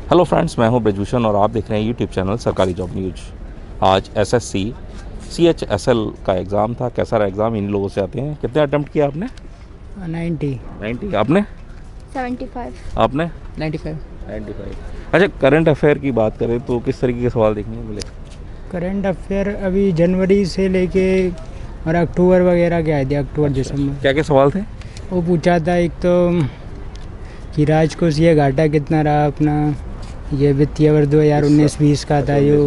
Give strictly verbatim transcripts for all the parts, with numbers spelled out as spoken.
Hello friends, मैं हूं ब्रजभूषण और आप देख रहे हैं यूट्यूब चैनल सरकारी जॉब न्यूज। आज एसएससी सीएचएसएल का एग्ज़ाम था। कैसा रहा एग्ज़ाम? इन लोगों से आते हैं। कितने अटेम्प्ट किया आपने? नाइन्टी। नाइन्टी। आपने? Seventy five. आपने? Ninety five. Ninety five. अच्छा, करंट अफेयर की बात करें तो किस तरीके के सवाल देखने को मिले? करंट अफेयर अभी जनवरी से लेके और अक्टूबर वगैरह के आए थे। अक्टूबर दिसंबर। क्या क्या सवाल थे? वो पूछा था एक तो कि राजकोषीय घाटा कितना रहा अपना, ये वित्तीय वर्ष दो हज़ार उन्नीस बीस का था यो।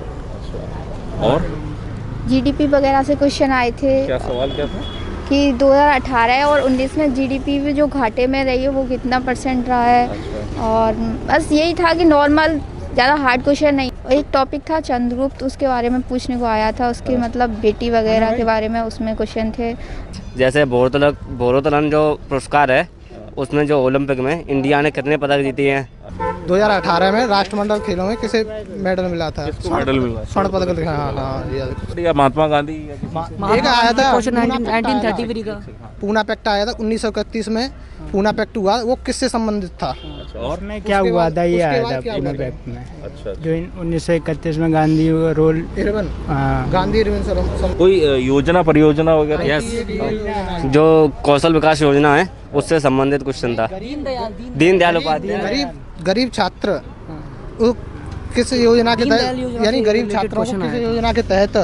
और जीडीपी वगैरह से क्वेश्चन आए थे। क्या सवाल क्या था? कि दो हज़ार अठारह और उन्नीस में जीडीपी में जो घाटे में रही है वो कितना परसेंट रहा है। अच्छा। और बस यही था कि नॉर्मल, ज़्यादा हार्ड क्वेश्चन नहीं। एक टॉपिक था चंद्रगुप्त, उसके बारे में पूछने को आया था। उसके मतलब बेटी वगैरह के बारे में उसमें क्वेश्चन थे। जैसे भारोत्तोलन भारोत्तोलन जो पुरस्कार है उसमें जो ओलंपिक में इंडिया ने कितने पदक जीते हैं? दो हज़ार अठारह में राष्ट्रमंडल खेलों में किसे मेडल मिला था? मेडल मिला, स्वर्ण पदक। हाँ हाँ, या महात्मा गांधी या एक आया था नाइनटीन थर्टी थ्री का पूना पैक्ट आया था उन्नीस सौ इकतीस में। पूना पैक्ट हुआ, वो किससे संबंधित था? अच्छा, और में क्या हुआ था? ये आया था पूना पैक्ट में। अच्छा, जो उन्नीस सौ इकतीस में गांधी रोल इरविन, हाँ गांधी इरविन सम- कोई योजना परियोजना वगैरह? यस, जो कौशल विकास योजना है उससे संबंधित क्वेश्चन था। दीनदयाल उपाध्याय। गरीब गरीब छात्र वो किस योजना के तहत, यानी गरीब छात्रों को किस योजना के तहत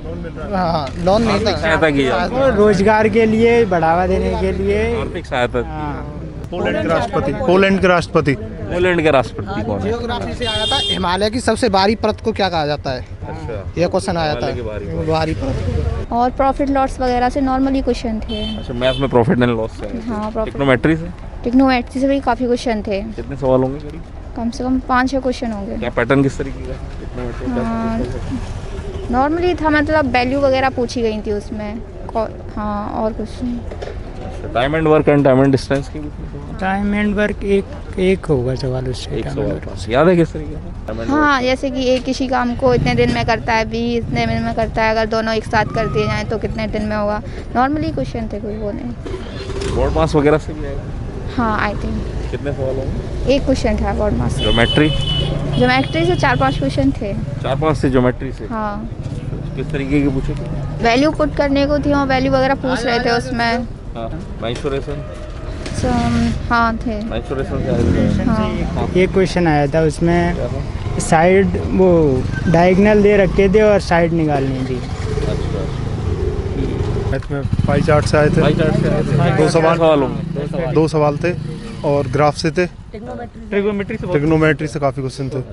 हाँ लोन नहीं था? सहायता की जाती है। रोजगार के लिए बढ़ावा देने के लिए आर्थिक सहायता। पोलैंड के राष्ट्रपति पोलैंड के राष्ट्रपति पोलैंड के राष्ट्रपति कौन है? जियोग्राफी से आया था। हिमालय की सबसे बाहरी परत को क्या कहा जाता है? अच्छा, ये क्वेश्चन आया था। हिमालय की बाहरी परत। बाहरी परत। और प्रॉफिट लॉस वगैरह से नॉर्मली क्वेश्चन थे। अच्छा, मैथ में प्रॉफिट एंड लॉस से। हाँ, प्रॉफिट। टेक्नोमेट्री से? टेक्नोमेट्री से भी काफ़ी क्वेश्चन थे। कितने सवाल होंगे करीब? कम से कम पाँच छः क्वेश्चन होंगे। क्या पैटर्न किस तरीके का? टेक्नोमेट्री का हाँ। क्या? नॉर्मली था, मतलब वैल्यू वगैरह पूछी गई थी उसमें। कौ- हाँ, और कुछ नहीं। Time and work and time and distance की टाइम एंड वर्क एक एक होगा सवाल उससे। एक सवाल पास याद है किस तरीके से? हाँ, जैसे कि एक किसी काम को इतने दिन में करता है, बी इतने दिन में करता है, अगर दोनों एक साथ कर दिए जाएँ तो कितने दिन में होगा। नॉर्मली क्वेश्चन थे, कोई वो नहीं। बोर्ड मास वगैरह से भी आएगा? हाँ, आई थिंक कितने सवाल होंगे? एक क्वेश्चन था बोर्ड मास। ज्योमेट्री? ज्योमेट्री से चार पांच क्वेश्चन थे। चार पांच से ज्योमेट्री से? हाँ, किस तरीके के पूछे थे? वैल्यू पुट करने को थी और वैल्यू वगैरह पूछ रहे थे उसमें। हाँ, मेंसुरेशन? So, हाँ थे। मेंसुरेशन से आएगा? हाँ। एक क्वेश्चन आया था उसमें, साइड वो डायगोनल दे रखे थे और साइड निकालनी थी। मैथ में पाई चार्ट से आए थे। पाई चार्ट से आए थे। दो सवाल सवाल होंगे। दो सवाल थे और ग्राफ से थे। ट्रिग्नोमेट्री से? ट्रिग्नोमेट्री से काफ़ी क्वेश्चन थे।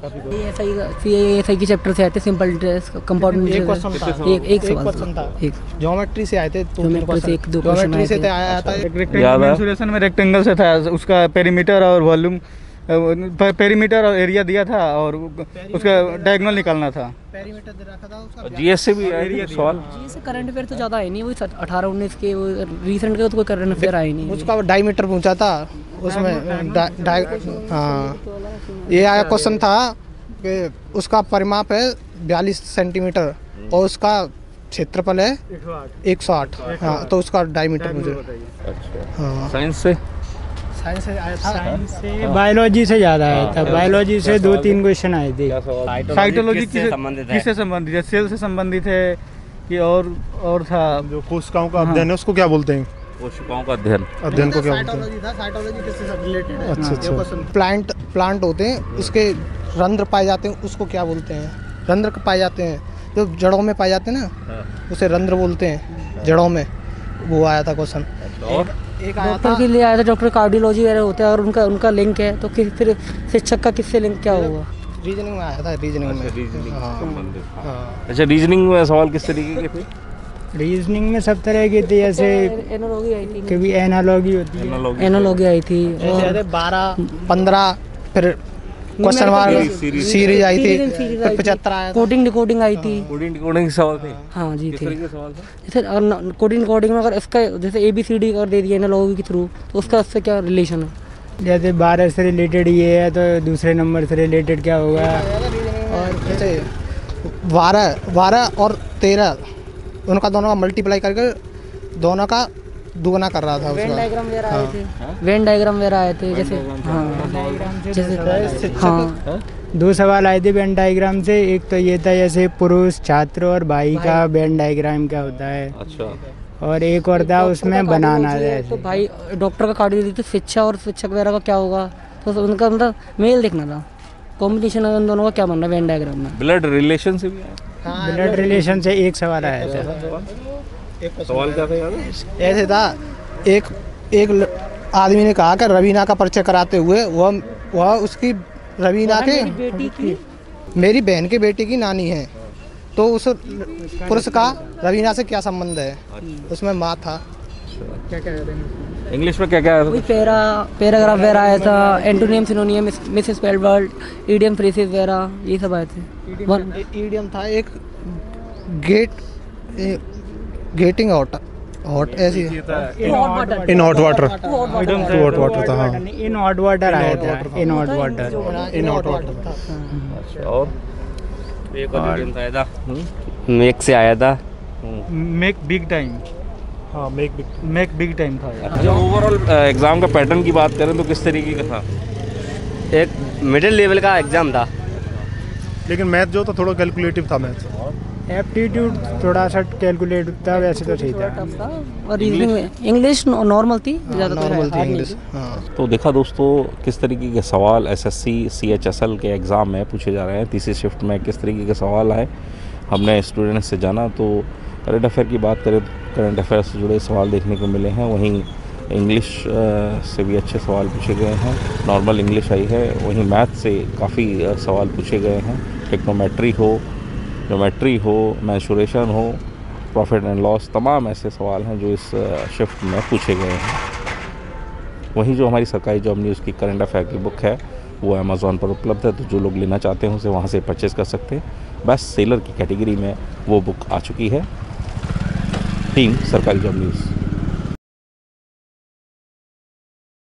एसआई के चैप्टर से आए थे। सिंपल इंटरेस्ट, कंपाउंड एक इंटरेस्ट। क्वेश्चन था। एक एक एक सवाल क्वेश्चन था। एक ज्योमेट्री से आए थे। ज्योमेट्री से एक दो क्वेश्चन ज्योमेट्री आए से थे। आया था। याद है? मेंसुरेशन में रेक्टेंगल से था, उसका पेरीमीटर और वॉल्यूम, पेरीमीटर और एरिया दिया था और उसका डायगोनल निकालना था। पेरीमीटर दे रखा था उसका। जीएस से भी आए सवाल? जी से करंट अफेयर तो ज़्यादा है नहीं, वो अठारह उन्नीस के वो रिसेंट का तो कोई करंट अफेयर आए नहीं। उसका डायमीटर पूछा था उसमें। डा- डाय हाँ, ये आया क्वेश्चन था कि उसका परिमाप है बयालीस सेंटीमीटर और उसका क्षेत्रफल है एक सौ आठ। हाँ, तो उसका डायमीटर मुझे। अच्छा। हाँ, साइंस से? साइंस से आया था। साइंस से बायोलॉजी से ज़्यादा आया था। बायोलॉजी से दो तीन क्वेश्चन आए थे। क्या सवाल? साइटोलॉजी किससे संबंधित है? किससे संबंधित है? सेल से संबंधित है कि और और था? जो कोशिकाओं का अध्ययन है उसको क्या बोलते हैं? कोशिकाओं का अध्ययन। अध्ययन को क्या बोलते हैं? साइटोलॉजी था। साइटोलॉजी किससे रिलेटेड है? अच्छा, अच्छा। ये क्वेश्चन। प्लांट प्लांट होते हैं, उसके रंध्र पाए जाते हैं, उसको क्या बोलते हैं? रंध्र पाए जाते हैं जो जड़ों में पाए जाते हैं ना, उसे रंध्र बोलते हैं जड़ों में। वो आया था क्वेश्चन। और एक आया डॉक्टर था के लिए आया था, डॉक्टर कार्डियोलॉजी वगैरह होता है और उनका उनका लिंक है, तो किस फिर शिक्षक का किससे लिंक क्या होगा? रीजनिंग में आया था। रीजनिंग में। रीजनिंग हाँ। संबंधित। हाँ। अच्छा, रीजनिंग में सवाल किस तरीके के थे? रीजनिंग में सब तरह की थी, जैसे एनालॉजी आई थी। कभी एनालॉगी होती है। एनालॉजी एनालॉजी आई थी और बारह पंद्रह फिर क्वेश्चन मार्क सीरीज आई थी। फिर पचहत्तर आया था। कोडिंग डिकोडिंग आई थी। कोडिंग डिकोडिंग के सवाल थे? हाँ जी किस थे। तरीके के सवाल थे? जैसे कोडिंग डिकोडिंग में अगर इसका जैसे ए बी सी डी कर दे दिया एनालॉजी के थ्रू, तो उसका उससे क्या रिलेशन है? जैसे बारह से रिलेटेड ये है तो दूसरे नंबर से रिलेटेड क्या होगा? और जैसे बारह बारह और तेरह उनका दोनों का मल्टीप्लाई करके दोनों का दुगना कर रहा था वेन उसका। डायग्राम वगैरह आए हाँ। थे, वेन डायग्राम वगैरह आए थे जैसे, हाँ जैसे, हाँ दो सवाल आए थे वेन डायग्राम से। एक तो ये था जैसे पुरुष छात्र और भाई का वेन डायग्राम क्या होता है, अच्छा और एक और था उसमें बनाना है। तो भाई डॉक्टर का कार्ड दी थी, शिक्षा और शिक्षक वगैरह का क्या होगा, तो उनका मतलब मेल देखना था, कॉम्बिनेशन उन दोनों का क्या बनना वेन डायग्राम में। ब्लड रिलेशन से भी आया? ब्लड रिलेशन से एक सवाल आया था। सवाल क्या था याद है? ऐसे था, एक एक ल- आदमी ने कहा कि रवीना का परिचय कराते हुए वह वह उसकी रवीना के बेटी की मेरी बहन के बेटे की नानी है, तो उस पुरुष का रवीना से क्या संबंध है, उसमें माँ था। इंग्लिश में क्या क्या आया वही था? पैरा पैराग्राफ वगैरह आया था, antonym synonym misspelled word, idiom phrases वगैरह ये सब आए थे। वन ईडियम था एक गेट गेटिंग हॉट हॉट ऐसी in hot water to hot water था। हाँ इन हॉट वाटर आया था, in hot water. In hot water था। अच्छा, और एक और idiom आया था, मेक से आया था। मेक बिग टाइम, हाँ make big make big time था। अच्छा, ओवरऑल एग्जाम का पैटर्न की बात करें तो किस तरीके का था? एक मिडिल लेवल का एग्ज़ाम था। लेकिन मैथ जो था थोड़ा कैलकुलेटिव था मैथ। एप्टीट्यूड थोड़ा सा कैलकुलेट था, वैसे तो सही था। और रीजनिंग इंग्लिश नॉर्मल थी ज़्यादा, नॉर्मल थी इंग्लिश। हाँ तो देखा दोस्तों किस तरीके के सवाल एसएससी सीएचएसएल के एग्ज़ाम में पूछे जा रहे हैं। तीसरी शिफ्ट में किस तरीके के सवाल आए हमने स्टूडेंट्स से जाना। तो करंट अफेयर की बात करें तो करंट अफेयर से जुड़े सवाल देखने को मिले हैं। वहीं इंग्लिश से भी अच्छे सवाल पूछे गए हैं, नॉर्मल इंग्लिश आई है। वहीं मैथ से काफ़ी सवाल पूछे गए हैं, टेक्नोमेट्री हो, ज्योमेट्री हो, मैंसुरेशन हो, प्रॉफिट एंड लॉस, तमाम ऐसे सवाल हैं जो इस शिफ्ट में पूछे गए हैं। वहीं जो हमारी सरकारी जॉब न्यूज़ की करंट अफेयर की बुक है वो अमेज़ॉन पर उपलब्ध है, तो जो लोग लेना चाहते हैं उसे वहाँ से परचेज़ कर सकते हैं। बेस्ट सेलर की कैटेगरी में वो बुक आ चुकी है। टीम सरकारी जॉब न्यूज़।